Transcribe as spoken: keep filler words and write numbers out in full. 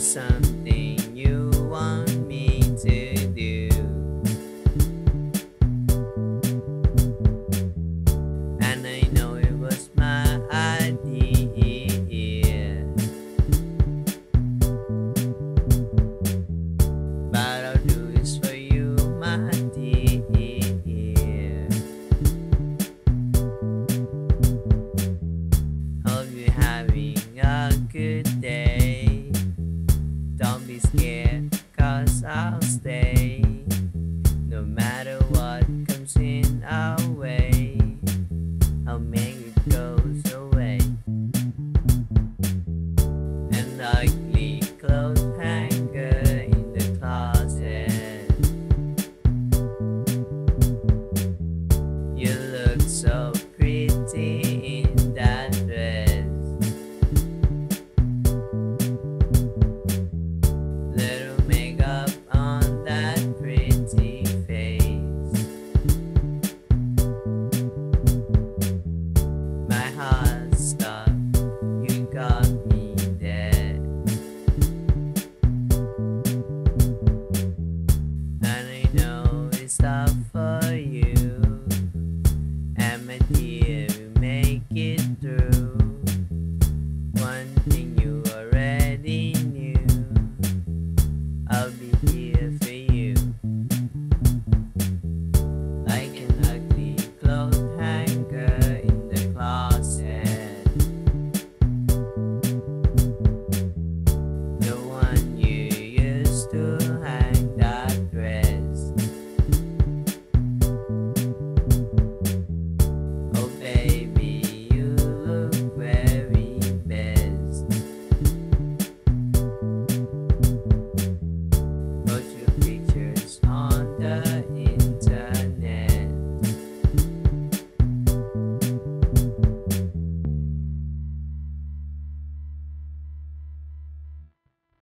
something you want me to do, and I know it was my idea, but I'll do this for you, my dear. Hope you're having a good